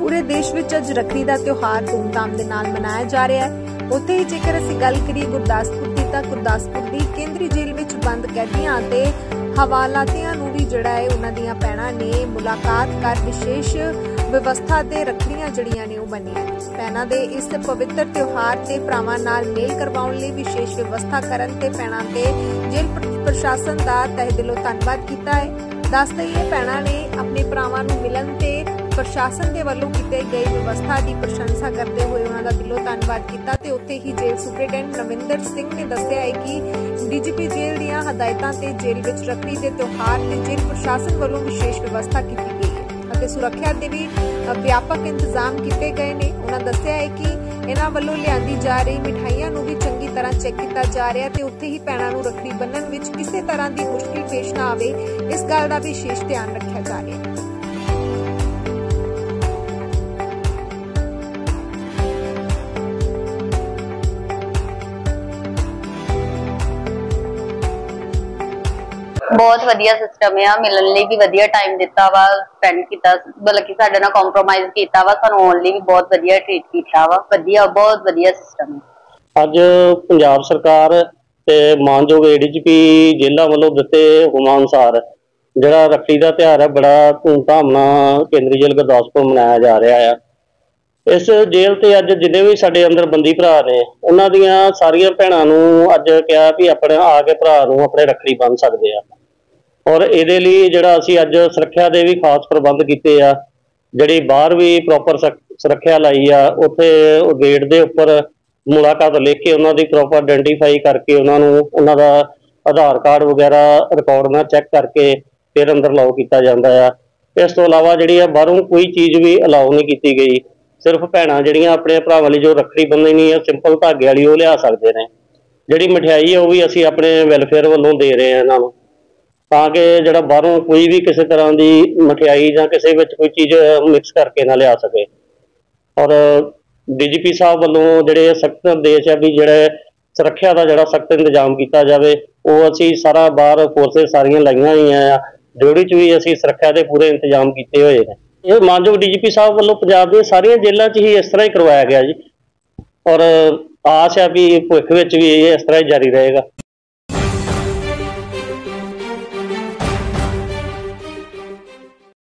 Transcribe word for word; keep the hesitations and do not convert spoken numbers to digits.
पूरे देश विच अज रखड़ी का त्योहार धूमधाम के नाल मनाया जा रहा है। उत्थे ही जेकर असीं गल करिए गुरदासपुर की, तां गुरदासपुर की केंद्रीय जेल विच बंद कैदियां ते हवालातियां नूं भी जिहड़ा है उन्हां दीयां भैणां ने मुलाकात कर विशेष व्यवस्था ते रखड़ियां जड़ियां ने बनीआं। भैणां दे इस पवित्र त्योहार ते भरावां नाल मेल करवाउण लई विशेष व्यवस्था करन ते भैणां ते जेल प्रशासन का तहे दिलों धन्नवाद कीता है। दस दईए भैणां ने अपने भरावां नूं मिलन ते प्रशासन के वलों की गई व्यवस्था की प्रशंसा करते हुए उन्होंने दिलों धन्नवाद किया। ते उत्थे ही जेल सुपरिटेंडेंट रविंदर सिंह ने दस्सिया है कि डीजीपी जेल दीयां हदायतां ते जेल विच रखड़ी के त्योहार ते जेल प्रशासन वलों विशेष व्यवस्था की गई है और सुरक्षा के भी व्यापक इंतजाम किए गए ने। उन्होंने दस्सिया है कि इन्हां वल्लों लियांदी जा रही मिठाइयां नूं भी चंगी तरह चेक किया जा रहा है ते उत्थे ही भैणां नूं रखड़ी बन्नण विच किसी तरह की मुश्किल पेश ना आवे, इस गल का विशेष ध्यान रखा जा रहा है। बहुत वधिया सिस्टम है, मिलने लिए भी वधिया टाइम दिता वा, स्पेंड किया, बल्कि साडे नाल कॉम्प्रोमाइज किया वा, सानू ओनली भी बहुत वधिया ट्रीट किया वा, वधिया बहुत वधिया सिस्टम है। अज पंजाब सरकार ते मानयोग एडीजीपी जेलों वालों दिते हुक्मां अनुसार जिहड़ा रखड़ी का त्यौहार है बड़ा धूमधाम नाल केंद्रीय जेल गुरदासपुर मनाया जा रहा है। इस जेल ते अज जिन्ने भी साडे अंदर बंदी भरा ने उन्हां दीयां सारियां भैणां नूं अज कहा भी अपने आके भरा नूं अपने रखड़ी बन सकदे आ और इहदे लई जिहड़ा असीं अज सुरक्षा दे भी खास प्रबंध कीते आ। जिहड़ी बाहर भी प्रॉपर सुरक्षा लाई आ, उत्थे गेट दे उपर मुलाकात लिख के उन्हां दी प्रॉपर आइडेंटिफाई करके उन्हां नूं उन्हां दा आधार कार्ड वगैरह रिकॉर्ड नाल चैक करके फिर अंदर अलाउ किया जाता है। इस तो इलावा जिहड़ी आ बाहरों कोई चीज़ भी अलाउ नहीं की गई, सिर्फ भैणां जिहड़ियां अपने भरावां लई जो रखड़ी बन्ननी है सिंपल धागे वाली वो लिया सकते हैं। जिहड़ी मिठाई है वह भी असीं अपने वैलफेयर वालों दे रहे हैं इन्हां नूं, ताकि जिहड़ा बाहरों कोई भी किसी तरह की मिठाई या किसी विच कोई चीज़ मिक्स करके ना लिया सके। और डीजीपी साहब वालों जिहड़े सख्त निर्देश है भी जिहड़े सुरक्षा का जिहड़ा सख्त इंतजाम किया जाए, वो असीं सारा बाहर फोर्सेस सारियां लाइयां हुई हैं, ड्यूटी च भी असीं सुरक्षा के पूरे इंतजाम किए हुए हैं। ये मानयोग डीजीपी साहब वालों पंजाब दी सारियां जेलों च ही इस तरह ही करवाया गया जी और आस है भी भविख विच भी इस तरह ही जारी रहेगा।